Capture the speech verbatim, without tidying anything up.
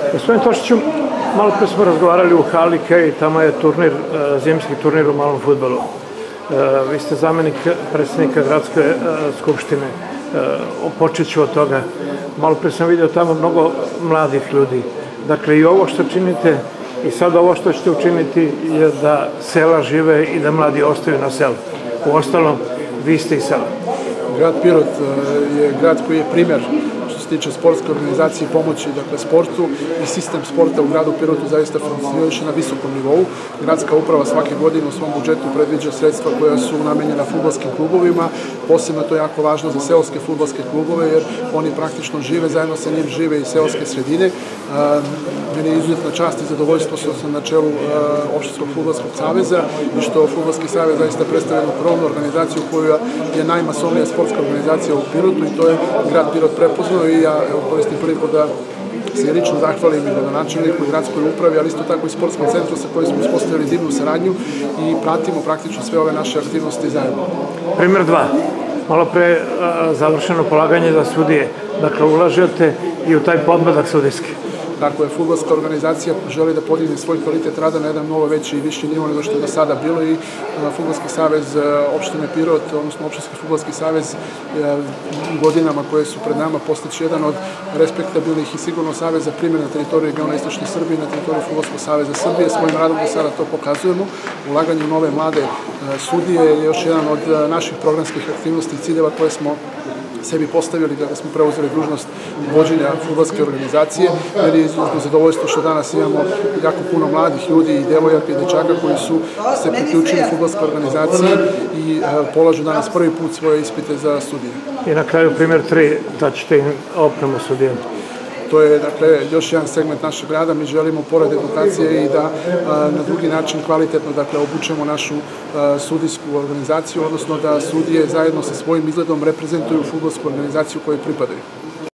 Gospodin Tošiću, malo pre smo razgovarali u hali Kej, tamo je turnir, zimski turnir u malom fudbalu. Vi ste zamenik predsjednika gradske skupštine. Počet ću od toga. Malo pre sam vidio tamo mnogo mladih ljudi. Dakle, i ovo što činite i sad ovo što ćete učiniti je da sela žive i da mladi ostaju na selu. U ostalom, vi ste i sela. Grad Pirot je grad koji je primjer što se tiče sportske organizacije i pomoći dakle, sportu i sistem sporta u gradu Pirotu zaista funkcioniše na visokom nivou. Gradska uprava svake godine u svom budžetu predviđa sredstva koja su namenjena fudbalskim klubovima. Posebno to je jako važno za seoske fudbalske klubove jer oni praktično žive, zajedno sa njim žive i seoske sredine. Meni je izuzetna čast i zadovoljstvo što sam na čelu Opštinskog fudbalskog saveza i što Fudbalski savez zaista predstavlja jednu krovnu organizaciju koja je najmasovnija sportska organizacija u Pirotu i to je grad Pirot prepoznao i ja koristim priliku da se lično zahvalim i gradonačelniku i gradskoj upravi, ali isto tako i sportskom centru sa kojim smo uspostavili divnu saradnju i pratimo praktično sve ove naše aktivnosti zajedno. Primer dva. Malo pre završeno polaganje za sudije. Dakle, ulažete i u taj podmladak sudijski. Tako je, fudbalska organizacija želi da podigne svoj kvalitet rada na jedan mnogo veći i viši nivo nego što je do sada bilo i Fudbalski savez opštine Pirot, odnosno Opštinski fudbalski savez godinama koje su pred nama postići jedan od respektabilnih i sigurno saveza primjer na teritoriji regiona Istočne Srbije, na teritoriji Fudbalskog saveza Srbije. Svojim radom do sada to pokazujemo. Ulaganje u nove mlade sudije je još jedan od naših programskih aktivnosti i ciljeva koje smo sebi postavili kada smo preuzeli dužnost vođenja fudbalske organizacije, jer je izuzetno zadovoljstvo što danas imamo jako puno mladih ljudi i devojaka i dečaka koji su se priključili fudbalskoj organizaciji i polažu danas prvi put svoje ispite za sudije. I na kraju primjer tri, da ćete im opremu sudijama. To je dakle, još jedan segment našeg rada. Mi želimo, pored edukacije, i da na drugi način kvalitetno dakle, obučemo našu sudijsku organizaciju, odnosno da sudije zajedno sa svojim izgledom reprezentuju fudbalsku organizaciju kojoj pripadaju.